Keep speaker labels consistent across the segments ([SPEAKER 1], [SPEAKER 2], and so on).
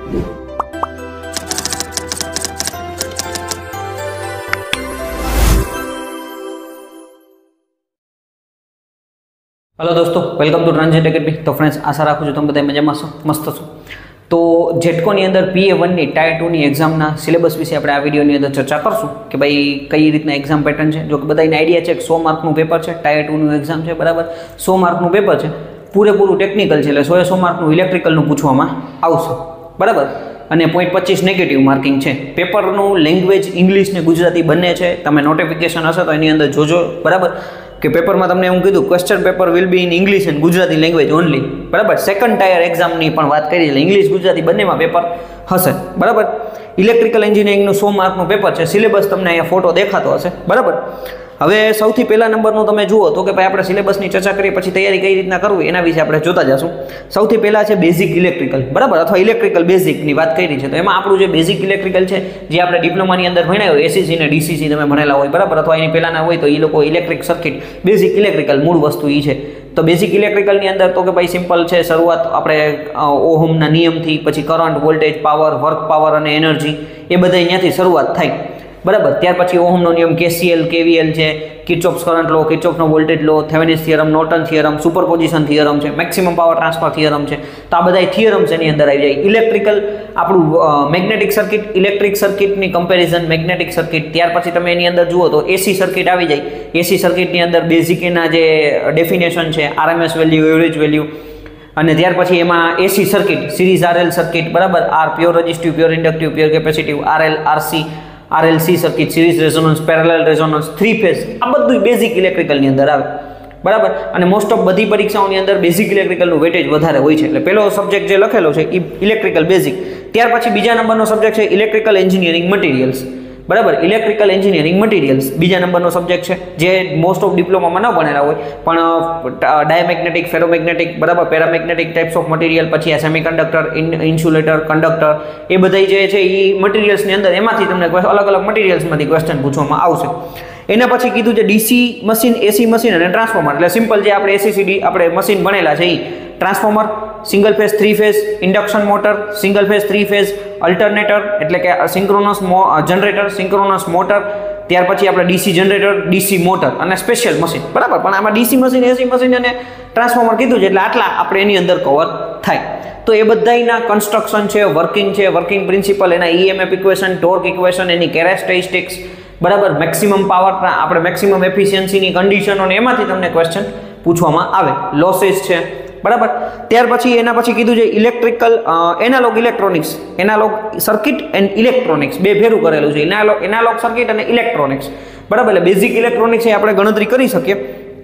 [SPEAKER 1] Hello दोस्तों, welcome to transit academy. तो friends, आशा राखું છું તમે બધા મજામાં છો, મસ્ત છો। તો જેટકોની અંદર PA1 ની ટાયર 2 ની એક્ઝામના સિલેબસ વિશે આપણે આ વિડીયોની અંદર ચર્ચા કરશું કે ભાઈ કઈ રીતના એક્ઝામ પેટર્ન છે। જો કે બધાને આઈડિયા છે કે 100 માર્કનું પેપર છે, ટાયર 2 નું એક્ઝામ છે, બરાબર। 100 માર્કનું પેપર છે, પૂરેપૂરું ટેકનિકલ છે, એટલે 100 માર્કનું ઇલેક્ટ્રિકલનું પૂછવામાં આવશે, બરાબર। અને 0.25 નેગેટિવ માર્કિંગ છે। પેપરનું લેંગ્વેજ ઇંગ્લિશ ને ગુજરાતી બંને છે। તમે નોટિફિકેશન હશે તો એની અંદર જોજો, બરાબર, કે પેપરમાં તમને એવું કીધું question paper will be in English and Gujarati language only, બરાબર। સેકન્ડ ટાયર એક્ઝામની પણ વાત કરી એટલે ઇંગ્લિશ ગુજરાતી બંનેમાં પેપર હશે, બરાબર। ઇલેક્ટ્રિકલ એન્જિનિયરિંગનું 100 માર્કનું પેપર છે। સિલેબસ તમને અહીંયા ફોટો દેખાતો હશે, બરાબર। હવે સૌથી પહેલા નંબરનું તમે જુઓ તો કે ભાઈ આપણે સિલેબસની ચર્ચા કરીએ પછી તૈયારી કઈ રીતના કરવી એના વિશે આપણે જોતા જશું। સૌથી પહેલા છે બેઝિક ઇલેક્ટ્રિકલ, બરાબર, અથવા ઇલેક્ટ્રિકલ બેઝિકની વાત કરી છે તો એમાં આપણું જે બેઝિક ઇલેક્ટ્રિકલ છે જે આપણે ડિપ્લોમાની અંદર ભણ્યા હોય, એસીસી ને ડીસીસી તમે ભણેલા હોય, બરાબર, અથવા એની પહેલાના હોય તો એ લોકો ઇલેક્ટ્રિક સર્કિટ, બેઝિક ઇલેક્ટ્રિકલ મૂળ વસ્તુ એ છે। તો બેઝિક ઇલેક્ટ્રિકલની અંદર તો કે ભાઈ સિમ્પલ છે, શરૂઆત આપણે ઓહમના નિયમથી, પછી current, voltage, power, work power અને એનર્જી એ બધા અહીંયાથી શરૂઆત થાય, બરાબર। ત્યાર પછી ઓહમનો નિયમ, KCL, KVL છે, કિર્ચોફ્સ કરંટ લો, કિર્ચોફનો voltage law, Thevenin's theorem, Norton theorem, superposition theorem છે, મેક્સિમમ પાવર ટ્રાન્સફર થિયરમ છે। તો આ બધા થિયરમ્સ એની અંદર આવી જાય। ઇલેક્ટ્રિકલ આપણું મેગ્નેટિક સર્કિટ, ઇલેક્ટ્રિક સર્કિટની કમ્પેરિઝન મેગ્નેટિક સર્કિટ। ત્યાર પછી તમે એની અંદર જુઓ તો એસી સર્કિટ આવી જાય। એસી સર્કિટની અંદર બેઝિક એના જે ડેફિનેશન છે, RMS વેલ્યુ, એવરેજ વેલ્યુ, અને ત્યાર પછી એમાં AC circuit, series RL circuit, બરાબર, R pure resistive, pure inductive, pure capacitive, RL, RC, RLC circuit, series resonance, parallel resonance, 3 phase, આ બધું બેઝિક ઇલેક્ટ્રિકલની અંદર આવે, બરાબર। અને મોસ્ટ ઓફ બધી પરીક્ષાઓની અંદર બેઝિક ઇલેક્ટ્રિકલનું વેટેજ વધારે હોય છે, એટલે પહેલો સબ્જેક્ટ જે લખેલો છે એ ઇલેક્ટ્રિકલ બેઝિક। ત્યાર પછી બીજા નંબરનો સબ્જેક્ટ છે ઇલેક્ટ્રિકલ એન્જિનિયરિંગ મટીરિયલ્સ, બરાબર, ઇલેક્ટ્રિકલ એન્જિનિયરિંગ મટીરિયલ્સ બીજા નંબરનો સબ્જેક્ટ છે, જે મોસ્ટ ઓફ ડિપ્લોમામાં ન ભણેલા હોય પણ ડાયમેગ્નેટિક, ફેરોમેગ્નેટિક, બરાબર, પેરામેગ્નેટિક ટાઈપ્સ ઓફ મટીરિયલ, પછી આ સેમિકન્ડક્ટર, ઇન્સ્યુલેટર, કંડક્ટર, એ બધા જે છે એ મટીરિયલ્સની અંદર એમાંથી તમને અલગ અલગ મટીરિયલ્સમાંથી ક્વેશ્ચન પૂછવામાં આવશે। એના પછી કીધું છે ડીસી મશીન, એસી મશીન અને ટ્રાન્સફોર્મર, એટલે સિમ્પલ જે આપણે એસીસીડી આપણે મશીન ભણેલા છે એ transformer, single phase 3 phase, induction motor, single phase 3 phase, alternator એટલે કે સિંક્રોનસ જનરેટર, સિંક્રોનસ મોટર, ત્યાર પછી આપણે ડીસી જનરેટર, ડીસી મોટર અને સ્પેશિયલ મશીન, બરાબર। પણ આમાં ડીસી મશીન, એસી મશીન અને ટ્રાન્સફોર્મર કીધું છે એટલે આટલા આપણે એની અંદર કવર થાય। તો એ બધાના કન્સ્ટ્રક્શન છે, વર્કિંગ છે, વર્કિંગ પ્રિન્સિપલ, એના EMF ઇક્વેશન, ટોર્ક ઇક્વેશન, એની કેરેક્ટરિસ્ટિક્સ, બરાબર, મેક્સિમમ પાવર, આપણે મેક્સિમમ એફિશિયન્સીની કન્ડિશનો, એમાંથી તમને ક્વેશ્ચન પૂછવામાં આવે। લોસીસ છે, બરાબર। ત્યાર પછી એના પછી કીધું છે electrical analog electronics, analog circuit and electronics બે ભેરું કરેલું છે, એનાલોગ સર્કિટ અને ઇલેક્ટ્રોનિક્સ, બરાબર। એટલે બેઝિક ઇલેક્ટ્રોનિક્સ એ આપણે ગણતરી કરી શકીએ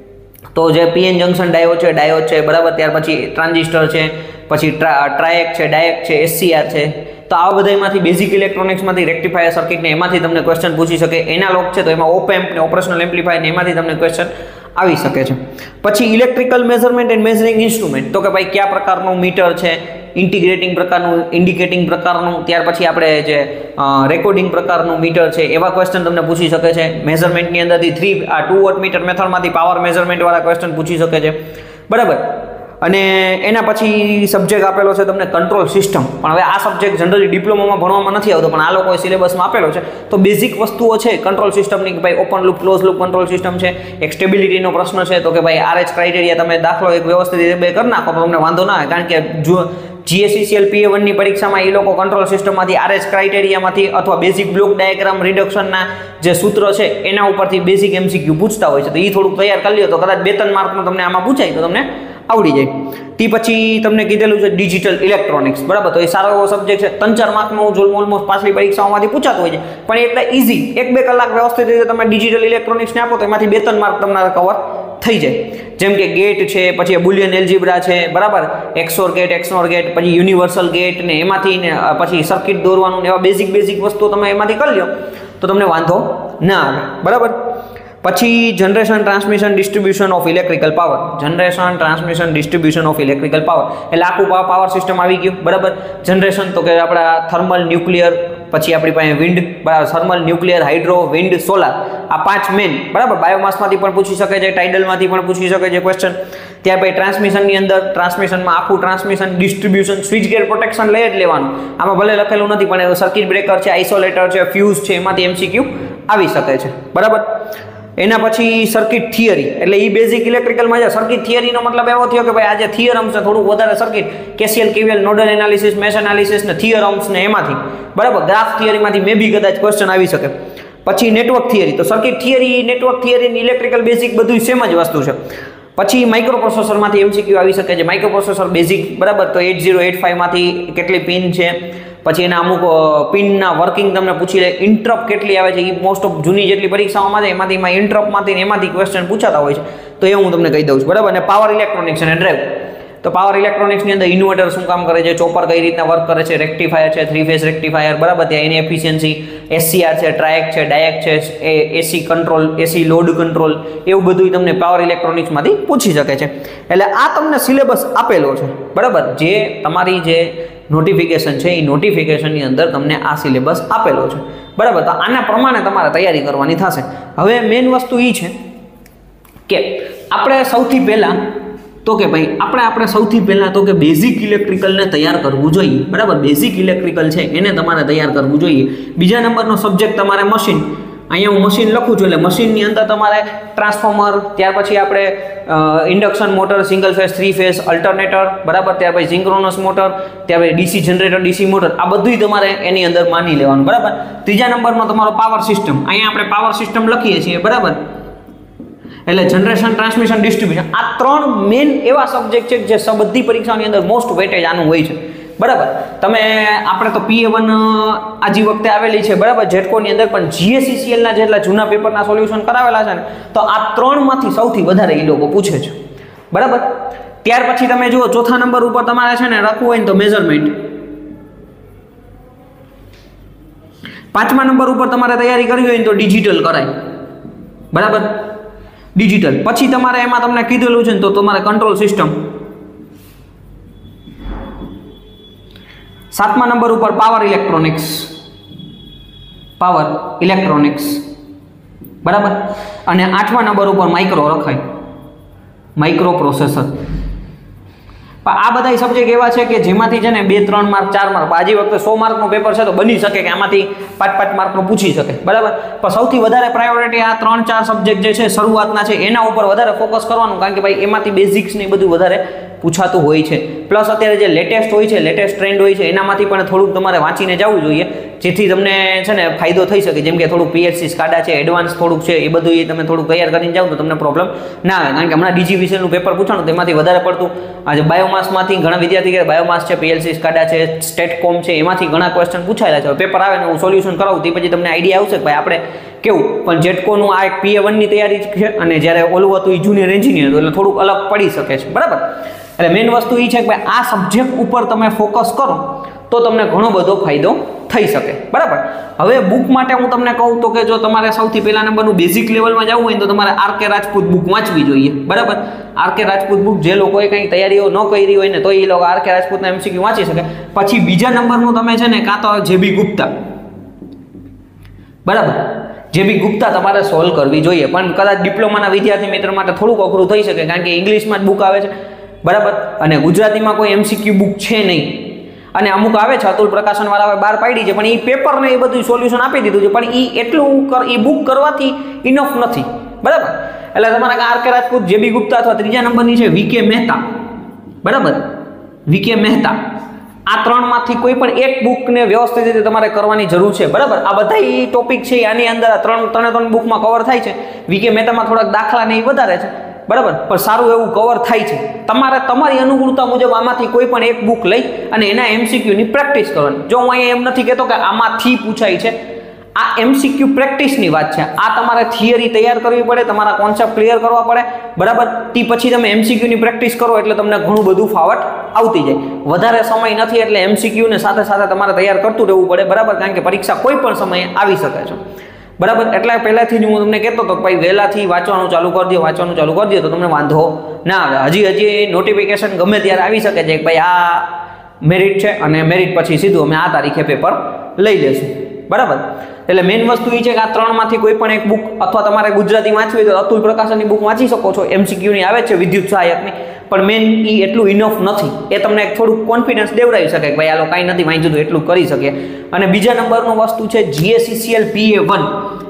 [SPEAKER 1] તો જે PN જંક્શન ડાયોડ છે, બરાબર, ત્યાર પછી ટ્રાન્ઝિસ્ટર છે, પછી ટ્રાયક છે, ડાયક છે, SCR છે। તો આ બધામાંથી બેઝિક ઇલેક્ટ્રોનિક્સમાંથી રેક્ટિફાયર સર્કિટ ને એમાંથી તમને ક્વેશ્ચન પૂછી શકે। એનાલોગ છે તો એમાં ઓપ એમ્પ ને ઓપરેશનલ એમ્પ્લીફાયર ને એમાંથી તમને ક્વેશ્ચન આવી શકે છે। પછી electrical measurement and measuring instrument, તો કે ભાઈ કયા પ્રકારનું મીટર છે, ઇન્ટિગ્રેટિંગ પ્રકારનું, ઇન્ડિકેટિંગ પ્રકારનું, ત્યાર પછી આપણે જે રેકોર્ડિંગ પ્રકારનું મીટર છે એવા ક્વેશ્ચન તમને પૂછી શકે છે। મેઝરમેન્ટની અંદરથી 2 વોટ મીટર મેથડમાંથી પાવર મેઝરમેન્ટ વાળા ક્વેશ્ચન પૂછી શકે છે, બરાબર। અને એના પછી સબ્જેક્ટ આપેલો છે તમને કંટ્રોલ સિસ્ટમ, પણ હવે આ સબ્જેક્ટ જનરલી ડિપ્લોમામાં ભણવામાં નથી આવતો પણ આ લોકોએ સિલેબસમાં આપેલો છે। તો બેઝિક વસ્તુઓ છે કંટ્રોલ સિસ્ટમની કે ભાઈ open loop, close loop control system છે, એક સ્ટેબિલિટીનો પ્રશ્ન છે તો કે ભાઈ RH ક્રાઇટેરિયા તમે દાખલો એક વ્યવસ્થિત રીતે બે કરી નાખો તો તમને વાંધો ના આવે, કારણ કે જો GSECL PA1 ની પરીક્ષામાં એ લોકો કંટ્રોલ સિસ્ટમમાંથી RH ક્રાઇટેરિયામાંથી અથવા બેઝિક બ્લોક ડાયાગ્રામ રિડક્શનના જે સૂત્ર છે એના ઉપરથી બેઝિક MCQ પૂછતા હોય છે, તો એ થોડુંક તૈયાર કરી લ્યો તો કદાચ 2-3 માર્કનું તમને આમાં પૂછાય તો તમને આવડી જાય। તે પછી તમને કીધેલું છે ડિજિટલ ઇલેક્ટ્રોનિક્સ, બરાબર, તો એ સારો એવો સબ્જેક્ટ છે, 3-4 માર્કનું ઓલમોસ્ટ પાછલી પરીક્ષાઓમાંથી પૂછાતું હોય છે, પણ એટલે ઇઝી 1-2 કલાક વ્યવસ્થિત રીતે તમે ડિજિટલ ઇલેક્ટ્રોનિક્સને આપો તો એમાંથી 2-3 માર્ક તમારા કવર થઈ જાય। જેમ કે ગેટ છે, પછી બુલિયન એલ્જીબ્રા છે, બરાબર, XOR ગેટ, ગેટ, પછી યુનિવર્સલ ગેટ ને એમાંથી ને પછી સર્કિટ દોરવાનું ને એવા બેઝિક વસ્તુઓ તમે એમાંથી કરી લો તો તમને વાંધો ના આવે, બરાબર। પછી generation, transmission, distribution of electrical power, generation, transmission, distribution of electrical power એટલે આખું પાવર સિસ્ટમ આવી ગયું, બરાબર। જનરેશન તો કે આપણા થર્મલ, ન્યુક્લિયર, પછી આપણી પાસે wind, thermal, nuclear, hydro, wind, solar, આ 5 મેન, બરાબર. બાયોમાસમાંથી પણ પૂછી શકે છે, ટાઇડલમાંથી પણ પૂછી શકે છે ક્વેશ્ચન. ત્યાર પછી ટ્રાન્સમિશનની અંદર, ટ્રાન્સમિશનમાં આખું transmission, distribution, switch gear protection લઈ જ લેવાનું. આમાં ભલે લખેલું નથી પણ સર્કિટ બ્રેકર છે, આઇસોલેટર છે, ફ્યુઝ છે, એમાંથી MCQ આવી શકે છે, બરાબર. એના પછી સર્કિટ થિયરી, એટલે એ બેઝિક ઇલેક્ટ્રિકલમાં છે. સર્કિટ થિયરીનો મતલબ એવો થયો કે ભાઈ આ જે થિયરમ્સ છે થોડુંક વધારે circuit, KCL, KVL, nodal analysis, mesh analysis ને થિયરમ્સ ને એમાંથી, બરાબર. ગ્રાફ થિયરીમાંથી મે બી કદાચ ક્વેશ્ચન આવી શકે. પછી નેટવર્ક થિયરી, તો circuit theory, network theory, electrical basic બધું સેમ જ વસ્તુ છે. પછી માઇક્રો પ્રોસેસરમાંથી MCQ આવી શકે છે. માઇક્રો પ્રોસેસર બેઝિક, બરાબર, તો 8085 માંથી કેટલી પિન છે, પછી એના અમુક પિનના વર્કિંગ તમને પૂછી લે. ઇન્ટરપ્ટ કેટલી આવે છે, એ મોસ્ટ ઓફ જૂની જેટલી પરીક્ષાઓમાં છે એમાંથી ઇન્ટરપ્ટમાંથી ને એમાંથી ક્વેશ્ચન પૂછાતા હોય છે, તો એ હું તમને કહી દઉં છું, બરાબર. અને પાવર ઇલેક્ટ્રોનિક્સ અને ડ્રાઈવ, તો પાવર ઇલેક્ટ્રોનિક્સની અંદર ઇન્વર્ટર શું કામ કરે છે, ચોપર કઈ રીતના વર્ક કરે છે, રેક્ટિફાયર છે, 3 ફેઝ રેક્ટિફાયર, બરાબર, ત્યાં એની એફિશિયન્સી, SCR છે, ટ્રાયક છે, ડાયક છે, AC control, AC load control, એવું બધું તમને પાવર ઇલેક્ટ્રોનિક્સમાંથી પૂછી શકે છે. એટલે આ તમને સિલેબસ આપેલો છે, બરાબર. જે તમારી જે નોટિફિકેશન છે એ નોટિફિકેશનની અંદર તમને આ સિલેબસ આપેલો છે, બરાબર. તો આના પ્રમાણે તમારે તૈયારી કરવાની થશે. હવે મેઇન વસ્તુ એ છે કે આપણે સૌથી પહેલાં તો કે ભાઈ આપણે સૌથી પહેલાં તો કે બેઝિક ઇલેક્ટ્રિકલને તૈયાર કરવું જોઈએ, બરાબર. બેઝિક ઇલેક્ટ્રિકલ છે એને તમારે તૈયાર કરવું જોઈએ. બીજા નંબરનો સબ્જેક્ટ તમારે મશીન. અહીંયા હું મશીન લખું છું, એટલે મશીનની અંદર તમારે ટ્રાન્સફોર્મર, ત્યાર પછી આપણે induction motor, single phase, 3 phase, alternator, બરાબર, ત્યાર પછી સિંક્રોનસ મોટર, ત્યાર પછી DC જનરેટર, DC મોટર, આ બધું તમારે એની અંદર માની લેવાનું, બરાબર. ત્રીજા નંબરનો તમારો પાવર સિસ્ટમ. અહીંયા આપણે પાવર સિસ્ટમ લખીએ છીએ, બરાબર. એટલે જનરેશન, ટ્રાન્સમિશન, ડિસ્ટ્રીબ્યુશન, આ 3 મેઇન એવા સબ્જેક્ટ છે જે બધી પરીક્ષાઓની અંદર મોસ્ટ વેટેજ આનું હોય છે, બરાબર. તમે આપણે તો PA1 આજી વખતે આવેલી છે, બરાબર, જેટકોની અંદર, પણ GSECL ના જેટલા જૂના પેપરના સોલ્યુશન કરાવેલા છે ને, તો આ 3માંથી સૌથી વધારે એ લોકો પૂછે છે, બરાબર. ત્યાર પછી તમે જુઓ ચોથા નંબર ઉપર તમારે છે ને રાખવું હોય ને તો મેઝરમેન્ટ. 5મા નંબર ઉપર તમારે તૈયારી કરવી હોય ને તો ડિજિટલ કરાય, બરાબર, ડિજિટલ. પછી તમારે એમાં તમને કીધેલું છે ને તો તમારે કંટ્રોલ સિસ્ટમ. 7મા નંબર ઉપર પાવર ઇલેક્ટ્રોનિક્સ, બરાબર. અને 8મા નંબર ઉપર માઇક્રો રખાય, માઇક્રો પ્રોસેસર. પણ આ બધા સબ્જેક્ટ એવા છે કે જેમાંથી છે ને 2, 3 માર્ક, 4 માર્ક, આજે વખતે 100 માર્કનું પેપર છે તો બની શકે કે આમાંથી 5-5 માર્કનું પૂછી શકે, બરાબર. પણ સૌથી વધારે પ્રાયોરિટી આ 3-4 સબ્જેક્ટ જે છે શરૂઆતના છે એના ઉપર વધારે ફોકસ કરવાનું, કારણ કે ભાઈ એમાંથી બેઝિક્સ ને બધું વધારે પૂછાતું હોય છે. પ્લસ અત્યારે જે લેટેસ્ટ હોય છે, લેટેસ્ટ ટ્રેન્ડ હોય છે, એનામાંથી પણ થોડુંક તમારે વાંચીને જવું જોઈએ, જેથી તમને છે ને ફાયદો થઈ શકે. જેમ કે થોડુંક PLC સ્કાડા છે, એડવાન્સ થોડુંક છે, એ બધું એ તમે થોડુંક તૈયાર કરીને જાઓ તો તમને પ્રોબ્લેમ ના આવે. કારણ કે હમણાં DGVCL નું પેપર પૂછાણું તેમાંથી વધારે પડતું આજે બાયોમાસમાંથી ઘણા વિદ્યાર્થી કે બાયોમાસ છે, PLC સ્કાડા છે, સ્ટેટકોમ છે, એમાંથી ઘણા ક્વેશ્ચન પૂછાયેલા છે. પેપર આવે ને હું સોલ્યુશન કરાવું તે પછી તમને આઈડિયા આવશે કે ભાઈ આપણે કેવું. પણ જેટકોનું આ એક PA1ની તૈયારી છે અને જ્યારે ઓલું હતું એ જુનિયર એન્જિનિયર હતું, એટલે થોડુંક અલગ પડી શકે છે, બરાબર. એટલે મેઇન વસ્તુ એ છે કે ભાઈ આ સબ્જેક્ટ ઉપર તમે ફોકસ કરો તો તમને ઘણો બધો ફાયદો થઈ શકે, બરાબર. હવે બુક માટે હું તમને કહું તો કે જો તમારે સૌથી પહેલા નંબરનું બેઝિક લેવલમાં જવું હોય તો તમારે RK રાજપૂત બુક વાંચવી જોઈએ, બરાબર. RK રાજપૂત બુક જે લોકોએ કંઈ તૈયારીઓ ન કરી હોય ને તો એ લોકો RK રાજપૂતના MCQ વાંચી શકે. પછી બીજા નંબરનું તમે છે ને કાં તો JB ગુપ્તા, બરાબર, JB ગુપ્તા તમારે સોલ્વ કરવી જોઈએ. પણ કદાચ ડિપ્લોમાના વિદ્યાર્થી મિત્ર માટે થોડુંક અઘરું થઈ શકે, કારણ કે ઇંગ્લિશમાં જ બુક આવે છે, બરાબર, અને ગુજરાતીમાં કોઈ MCQ બુક છે નહીં. અને અમુક આવે છે અતુલ પ્રકાશન વાળાએ બહાર પાડી છે, પણ એ પેપર ને એ બધું સોલ્યુશન આપી દીધું છે, પણ એ એટલું એ બુક કરવાથી ઇનફ નથી, બરાબર. એટલે તમારે RK રાજપૂત, JB ગુપ્તા અથવા ત્રીજા નંબરની છે VK મહેતા, બરાબર, VK મહેતા, આ 3માંથી કોઈ પણ એક બુકને વ્યવસ્થિત રીતે તમારે કરવાની જરૂર છે, બરાબર. આ બધા ટોપિક છે આની અંદર આ 3 બુકમાં કવર થાય છે. VK મહેતામાં થોડાક દાખલા ને એ વધારે છે, બરાબર, પણ સારું એવું કવર થાય છે. તમારે તમારી અનુકૂળતા મુજબ આમાંથી કોઈ પણ એક બુક લઈ અને એના MCQની પ્રેક્ટિસ કરવાની. જો હું અહીંયા એમ નથી કહેતો કે આમાંથી પૂછાય છે, આ MCQ પ્રેક્ટિસની વાત છે. આ તમારે થિયરી તૈયાર કરવી પડે, તમારા કોન્સેપ્ટ ક્લિયર કરવા પડે, બરાબર. તે પછી તમે MCQની પ્રેક્ટિસ કરો એટલે તમને ઘણું બધું ફાવટ આવતી જાય. વધારે સમય નથી એટલે MCQને સાથે સાથે તમારે તૈયાર કરતું રહેવું પડે, બરાબર, કારણ કે પરીક્ષા કોઈ પણ સમયે આવી શકે છે, બરાબર. એટલે પહેલાથી જ હું તમને કહેતો હતો કે ભાઈ વહેલાથી વાંચવાનું ચાલુ કરી દો તો તમને વાંધો ના આવે. હજી નોટિફિકેશન ગમે ત્યારે આવી શકે છે કે ભાઈ આ મેરિટ છે અને મેરિટ પછી સીધું અમે આ તારીખે પેપર લઈ લેશું. બરાબર. એટલે મેઇન વસ્તુ એ છે કે આ ત્રણમાંથી કોઈ પણ એક બુક અથવા તમારે ગુજરાતી વાંચવી હોય તો અતુલ પ્રકાશનની બુક વાંચી શકો છો. MCQની આવે છે વિદ્યુત સહાયકની, પણ મેઇન એ એટલું ઇનફ નથી. એ તમને થોડુંક કોન્ફિડન્સ દેવડાવી શકે કે ભાઈ આલો કાંઈ નથી વાંચ્યું તો એટલું કરી શકે. અને બીજા નંબરનું વસ્તુ છે GSECL PA1.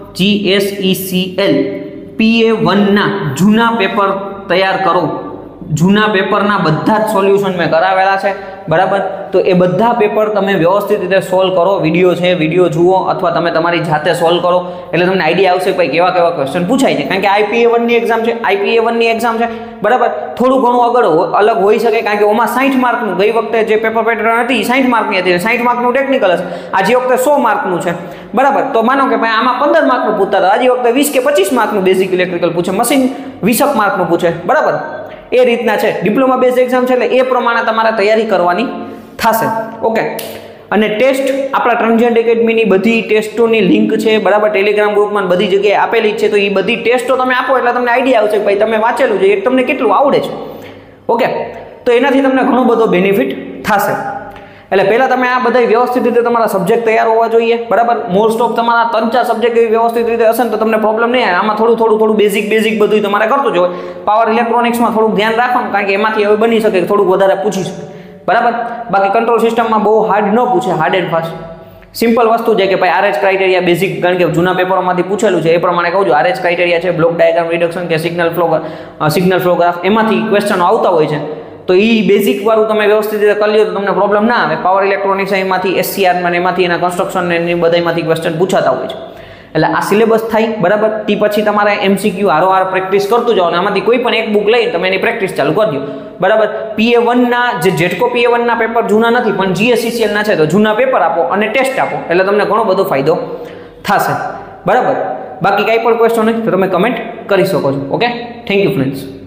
[SPEAKER 1] GSECL PA1 ના જૂના પેપર તૈયાર કરો. જૂના પેપરના બધા જ સોલ્યુશન મેં કરાવેલા છે, બરાબર. તો એ બધા પેપર તમે વ્યવસ્થિત રીતે સોલ્વ કરો. વિડીયો છે, વિડીયો જુઓ અથવા તમે તમારી જાતે સોલ્વ કરો એટલે તમને આઈડિયા આવશે કે ભાઈ કેવા કેવા ક્વેશ્ચન પૂછાય છે. કારણ કે IPA1ની એક્ઝામ છે, IPA1ની એક્ઝામ છે, બરાબર. થોડું ઘણું અલગ હોઈ શકે કારણ કે ઓમાં 60 માર્કનું ગઈ વખતે જે પેપર પેટર્ન હતી 60 માર્કની હતી, 60 માર્કનું ટેકનિકલ હશે. આજે વખતે 100 માર્કનું છે, બરાબર. તો માનો કે ભાઈ આમાં 15 માર્કનું પૂછતા હતા, આજે વખતે 20 કે 25 માર્કનું બેઝિક ઇલેક્ટ્રિકલ પૂછે, મશીન 20 માર્કનું પૂછે, બરાબર. એ રીતના છે. ડિપ્લોમા બેઝ એક્ઝામ છે એટલે એ પ્રમાણે તમારે તૈયારી કરવાની થશે. ઓકે. અને ટેસ્ટ આપણા ટ્રાન્ઝિયન્ટ એકેડમીની બધી ટેસ્ટોની લિંક છે, બરાબર. ટેલિગ્રામ ગ્રુપમાં બધી જગ્યાએ આપેલી છે. તો એ બધી ટેસ્ટો તમે આપો એટલે તમને આઈડિયા આવશે કે ભાઈ તમે વાંચેલું છે એ તમને કેટલું આવડે છે. ઓકે. તો એનાથી તમને ઘણો બધો બેનિફિટ થશે. એટલે પહેલાં તમે આ બધા વ્યવસ્થિત રીતે તમારા સબ્જેક્ટ તૈયાર હોવા જોઈએ, બરાબર. મોસ્ટ ઓફ તમારા 3-4 સબ્જેક્ટ એવી વ્યવસ્થિત રીતે હશે ને તો તમને પ્રોબ્લેમ નહીં આવે. આમાં થોડું બેઝિક બધું તમારે કરતું જ હોય. પાવર ઇલેક્ટ્રોનિક્સમાં થોડુંક ધ્યાન રાખવાનું કારણ કે એમાંથી હવે બની શકે કે થોડુંક વધારે પૂછી શકે, બરાબર. બાકી કંટ્રોલ સિસ્ટમમાં બહુ હાર્ડ ન પૂછે, હાર્ડ એન્ડ ફાસ્ટ. સિમ્પલ વસ્તુ છે કે ભાઈ RH ક્રાઇટેરિયા બેઝિક, કારણ કે જૂના પેપરોમાંથી પૂછેલું છે એ પ્રમાણે કહું છું. RH ક્રાઇટેરિયા છે, બ્લોક ડાયાગ્રામ રિડક્શન કે સિગ્નલ ફ્લો ગ્રાફ, એમાંથી ક્વેશ્ચનો આવતા હોય છે. તો એ બેઝિક વાળું તમે વ્યવસ્થિત રીતે કરી લો તો તમને પ્રોબ્લેમ ના આવે. પાવર ઇલેક્ટ્રોનિક્સ એમાંથી SCR એમાંથી એના કન્સ્ટ્રક્શન એની બધામાંથી ક્વેશ્ચન પૂછાતા હોય છે. એટલે આ સિલેબસ થાય, બરાબર. તે પછી તમારે MCQ હારોહાર પ્રેક્ટિસ કરતું જાઓ અને આમાંથી કોઈ પણ એક બુક લઈને તમે એની પ્રેક્ટિસ ચાલુ કરી દો, બરાબર. PA1ના જે જેટકો PA1ના પેપર જૂના નથી પણ GSECLના છે તો જૂના પેપર આપો અને ટેસ્ટ આપો એટલે તમને ઘણો બધો ફાયદો થશે, બરાબર. બાકી કાંઈ પણ ક્વેશ્ચન હોય તો તમે કમેન્ટ કરી શકો છો. ઓકે. Thank you friends.